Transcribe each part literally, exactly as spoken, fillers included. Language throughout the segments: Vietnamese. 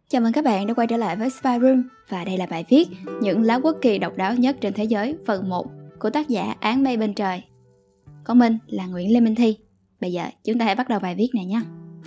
Chào mừng các bạn đã quay trở lại với Spy Room và đây là bài viết Những lá quốc kỳ độc đáo nhất trên thế giới phần một của tác giả Áng Mây Bên Trời. Còn mình là Nguyễn Lê Minh Thi. Bây giờ chúng ta hãy bắt đầu bài viết này nhé.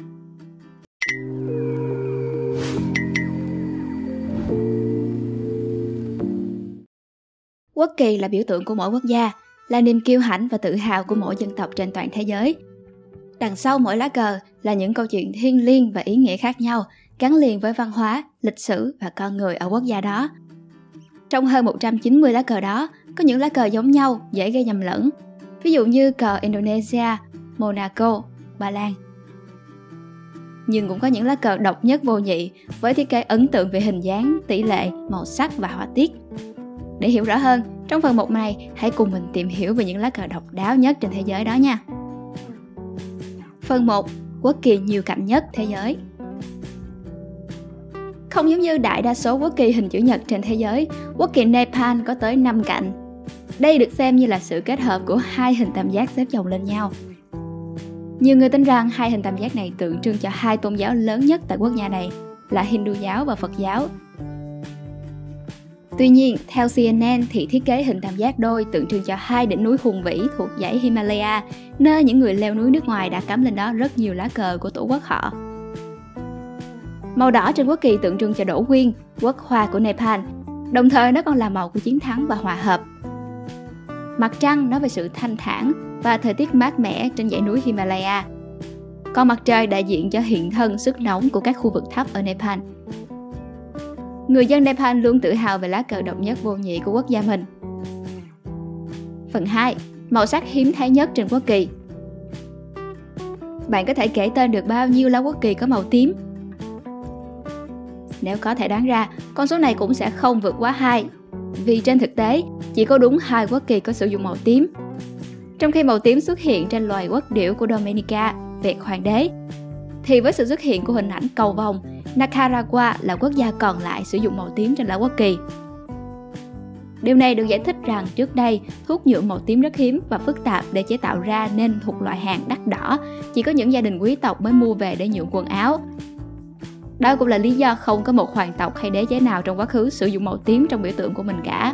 Quốc kỳ là biểu tượng của mỗi quốc gia, là niềm kiêu hãnh và tự hào của mỗi dân tộc trên toàn thế giới. Đằng sau mỗi lá cờ là những câu chuyện thiêng liêng và ý nghĩa khác nhau, gắn liền với văn hóa, lịch sử và con người ở quốc gia đó. Trong hơn một trăm chín mươi lá cờ đó, có những lá cờ giống nhau, dễ gây nhầm lẫn. Ví dụ như cờ Indonesia, Monaco, Ba Lan. Nhưng cũng có những lá cờ độc nhất vô nhị, với thiết kế ấn tượng về hình dáng, tỷ lệ, màu sắc và họa tiết. Để hiểu rõ hơn, trong phần một này, hãy cùng mình tìm hiểu về những lá cờ độc đáo nhất trên thế giới đó nha. Phần một. Quốc kỳ nhiều cạnh nhất thế giới. Không giống như đại đa số quốc kỳ hình chữ nhật trên thế giới, quốc kỳ Nepal có tới năm cạnh. Đây được xem như là sự kết hợp của hai hình tam giác xếp chồng lên nhau. Nhiều người tin rằng hai hình tam giác này tượng trưng cho hai tôn giáo lớn nhất tại quốc gia này là Hindu giáo và Phật giáo. Tuy nhiên, theo C N N thì thiết kế hình tam giác đôi tượng trưng cho hai đỉnh núi hùng vĩ thuộc dãy Himalaya, nơi những người leo núi nước ngoài đã cắm lên đó rất nhiều lá cờ của tổ quốc họ. Màu đỏ trên quốc kỳ tượng trưng cho Đỗ Quyên, quốc hoa của Nepal, đồng thời nó còn là màu của chiến thắng và hòa hợp. Mặt trăng nói về sự thanh thản và thời tiết mát mẻ trên dãy núi Himalaya. Còn mặt trời đại diện cho hiện thân sức nóng của các khu vực thấp ở Nepal. Người dân Nepal luôn tự hào về lá cờ độc nhất vô nhị của quốc gia mình. Phần hai. Màu sắc hiếm thấy nhất trên quốc kỳ. Bạn có thể kể tên được bao nhiêu lá quốc kỳ có màu tím? Nếu có thể đoán ra, con số này cũng sẽ không vượt quá hai. Vì trên thực tế, chỉ có đúng hai quốc kỳ có sử dụng màu tím. Trong khi màu tím xuất hiện trên loài quốc điểu của Dominica, vẹt hoàng đế, thì với sự xuất hiện của hình ảnh cầu vồng, Nicaragua là quốc gia còn lại sử dụng màu tím trên lá quốc kỳ. Điều này được giải thích rằng trước đây, thuốc nhuộm màu tím rất hiếm và phức tạp để chế tạo ra nên thuộc loại hàng đắt đỏ, chỉ có những gia đình quý tộc mới mua về để nhuộm quần áo. Đó cũng là lý do không có một hoàng tộc hay đế chế nào trong quá khứ sử dụng màu tím trong biểu tượng của mình cả.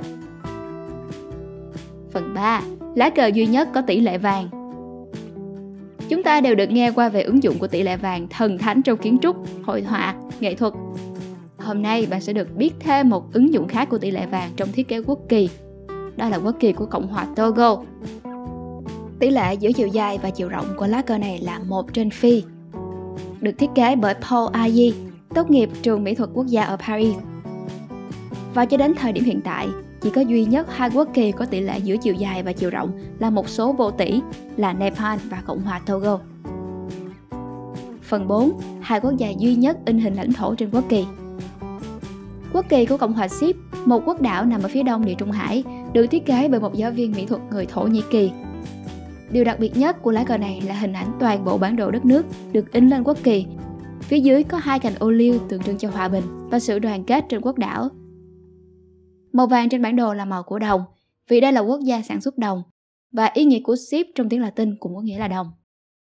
Phần ba. Lá cờ duy nhất có tỷ lệ vàng. Chúng ta đều được nghe qua về ứng dụng của tỷ lệ vàng thần thánh trong kiến trúc, hội họa, nghệ thuật. Hôm nay bạn sẽ được biết thêm một ứng dụng khác của tỷ lệ vàng trong thiết kế quốc kỳ. Đó là quốc kỳ của Cộng hòa Togo. Tỷ lệ giữa chiều dài và chiều rộng của lá cờ này là một trên phi. Được thiết kế bởi Paul Ayi, tốt nghiệp trường mỹ thuật quốc gia ở Paris. Và cho đến thời điểm hiện tại, chỉ có duy nhất hai quốc kỳ có tỷ lệ giữa chiều dài và chiều rộng là một số vô tỷ là Nepal và Cộng hòa Togo. Phần bốn. Hai quốc gia duy nhất in hình lãnh thổ trên quốc kỳ. Quốc kỳ của Cộng hòa Síp, một quốc đảo nằm ở phía đông Địa Trung Hải, được thiết kế bởi một giáo viên mỹ thuật người Thổ Nhĩ Kỳ. Điều đặc biệt nhất của lá cờ này là hình ảnh toàn bộ bản đồ đất nước được in lên quốc kỳ. Phía dưới có hai cành ô liu tượng trưng cho hòa bình và sự đoàn kết trên quốc đảo. Màu vàng trên bản đồ là màu của đồng, vì đây là quốc gia sản xuất đồng, và ý nghĩa của Síp trong tiếng Latin cũng có nghĩa là đồng.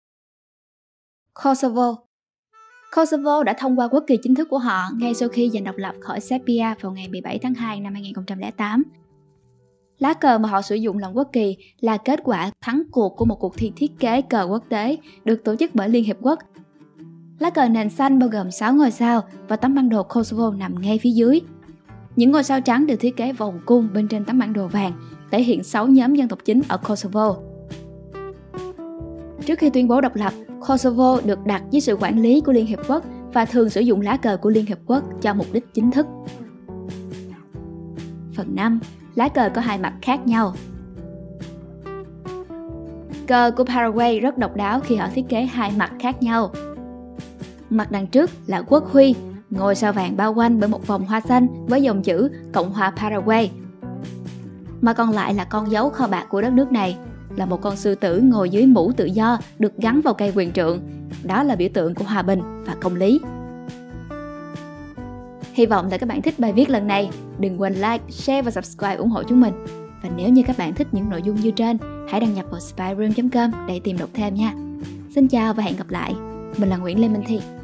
Kosovo. Kosovo đã thông qua quốc kỳ chính thức của họ ngay sau khi giành độc lập khỏi Serbia vào ngày mười bảy tháng hai năm hai nghìn không trăm lẻ tám. Lá cờ mà họ sử dụng làm quốc kỳ là kết quả thắng cuộc của một cuộc thi thiết kế cờ quốc tế được tổ chức bởi Liên Hiệp Quốc. Lá cờ nền xanh bao gồm sáu ngôi sao và tấm bản đồ Kosovo nằm ngay phía dưới. Những ngôi sao trắng được thiết kế vòng cung bên trên tấm bản đồ vàng, thể hiện sáu nhóm dân tộc chính ở Kosovo. Trước khi tuyên bố độc lập, Kosovo được đặt dưới sự quản lý của Liên Hiệp Quốc và thường sử dụng lá cờ của Liên Hiệp Quốc cho mục đích chính thức. Phần năm. Lá cờ có hai mặt khác nhau. Cờ của Paraguay rất độc đáo khi họ thiết kế hai mặt khác nhau. Mặt đằng trước là quốc huy, ngôi sao vàng bao quanh bởi một vòng hoa xanh với dòng chữ Cộng hòa Paraguay. Mà còn lại là con dấu kho bạc của đất nước này, là một con sư tử ngồi dưới mũ tự do được gắn vào cây quyền trượng. Đó là biểu tượng của hòa bình và công lý. Hy vọng là các bạn thích bài viết lần này. Đừng quên like, share và subscribe ủng hộ chúng mình. Và nếu như các bạn thích những nội dung như trên, hãy đăng nhập vào spyroom chấm com để tìm đọc thêm nha. Xin chào và hẹn gặp lại. Mình là Nguyễn Lê Minh Thi.